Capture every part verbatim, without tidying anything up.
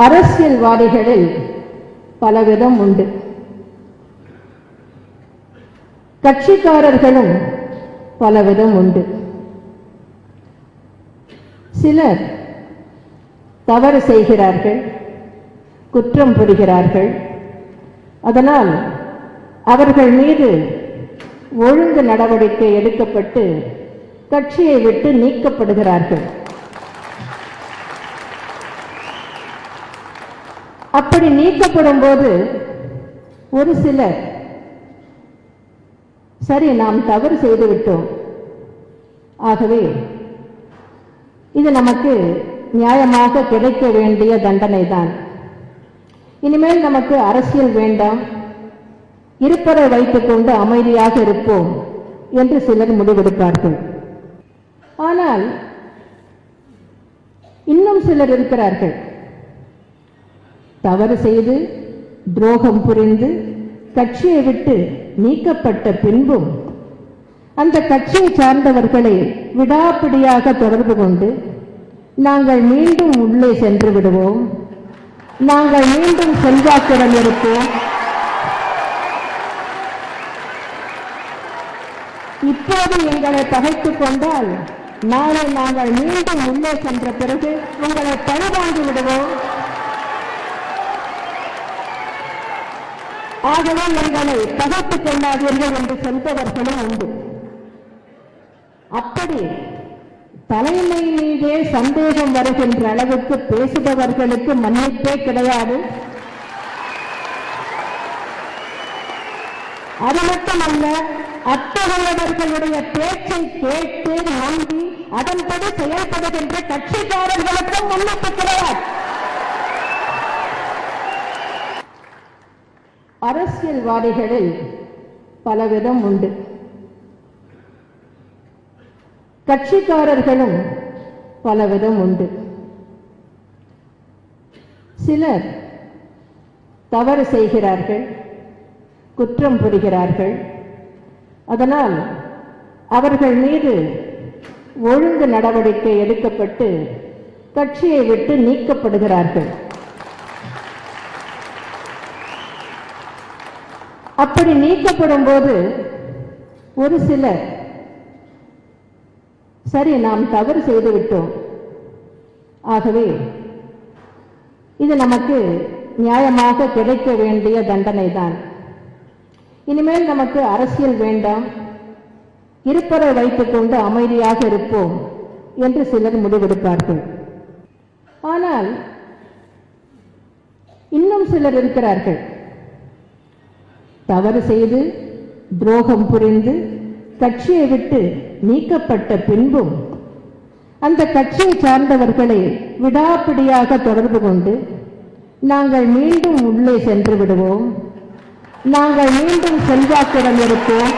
அரசியல்வாதிகளில் பலவிதம் உண்டு. கட்சிக்காரர்களும் பலவிதம் உண்டு. சிலர் தவறு செய்கிறார்கள், குற்றம் புரிகிறார்கள். அதனால் அவர்கள் மீது ஒழுங்கு நடவடிக்கை எடுக்கப்பட்டு கட்சியை விட்டு நீக்கப்படுகிறார்கள். அப்படி நீக்கப்படும் போது ஒரு சிலர், சரி நாம் தவறு செய்துவிட்டோம், ஆகவே இது நமக்கு நியாயமாக கிடைக்க வேண்டிய தண்டனை தான், இனிமேல் நமக்கு அரசியல் வேண்டாம், இருப்பதை வைத்துக் கொண்டு அமைதியாக இருப்போம் என்று சிலர் முடிவெடுப்பார்கள். ஆனால் இன்னும் சிலர் இருக்கிறார்கள், தவறு செய்து துரோகம் புரிந்து கட்சியை விட்டு நீக்கப்பட்ட பின்பும் அந்த கட்சியை சார்ந்தவர்களை விடாப்பிடியாக தொடர்பு கொண்டு நாங்கள் மீண்டும் உள்ளே சென்று விடுவோம், நாங்கள் மீண்டும் செல்வாக்குடன் இருப்போம், இப்போது எங்களை பகைத்துக் கொண்டால் நாளை நாங்கள் மீண்டும் உள்ளே சென்ற பிறகு உங்களை பழிவாங்கி விடுவோம், ஆகவே எங்களை பகைத்துக் கொள்ளாதீர்கள் என்று சொல்பவர்களும் உண்டு. அப்படி தலைமை மீதே சந்தேகம் வருகின்ற அளவுக்கு பேசுபவர்களுக்கு மன்னிப்பே கிடையாது. அது மட்டுமல்ல, அத்தகையவர்களுடைய பேச்சை கேட்டு நம்பி அதன்படி செயல்படுகின்ற கட்சிக்காரர்களுக்கும் மன்னிப்பு கிடையாது. அரசியல்வாதிகளில் பலவிதம் உண்டு. கட்சிக்காரர்களும் பலவிதம் உண்டு. சிலர் தவறு செய்கிறார்கள், குற்றம் புரிகிறார்கள். அதனால் அவர்கள் மீது ஒழுங்கு நடவடிக்கை எடுக்கப்பட்டு கட்சியை விட்டு நீக்கப்படுகிறார்கள். அப்படி நீக்கப்படும் போது ஒரு சிலர், சரி நாம் தவறு செய்துவிட்டோம், ஆகவே இது நமக்கு நியாயமாக கிடைக்க வேண்டிய தண்டனை தான், இனிமேல் நமக்கு அரசியல் வேண்டாம், இருப்பதை வைத்துக் கொண்டு அமைதியாக இருப்போம் என்று சிலர் முடிவெடுப்பார்கள். ஆனால் இன்னும் சிலர் இருக்கிறார்கள், தவறு செய்து துரோகம் புரிந்து கட்சியை விட்டு நீக்கப்பட்ட பின்பும் அந்த கட்சியை சார்ந்தவர்களை விடாப்பிடியாக தொடர்பு கொண்டு நாங்கள் மீண்டும் உள்ளே சென்று விடுவோம், நாங்கள் மீண்டும் செல்வாக்குடன் இருப்போம்,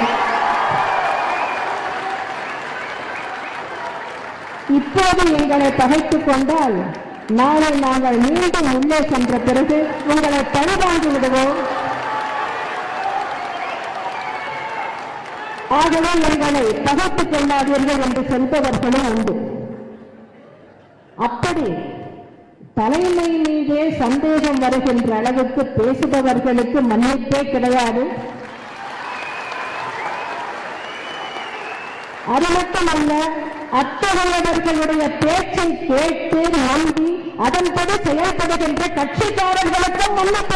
இப்போது எங்களை பகைத்துக் கொண்டால் நாளை நாங்கள் மீண்டும் உள்ளே சென்ற பிறகு உங்களை பழிவாங்கி விடுவோம், ஆகவே எங்களை பகைத்துக் கொள்ளாதீர்கள் என்று சொல்பவர்களும் உண்டு. அப்படி தலைமை மீதே சந்தேகம் வருகின்ற அளவுக்கு பேசுபவர்களுக்கு மன்னிப்பே கிடையாது. அது மட்டுமல்ல, அத்தகையவர்களுடைய பேச்சை கேட்டு நம்பி அதன்படி செயல்படுகின்ற கட்சிக்காரர்களுக்கும் மன்னிப்பு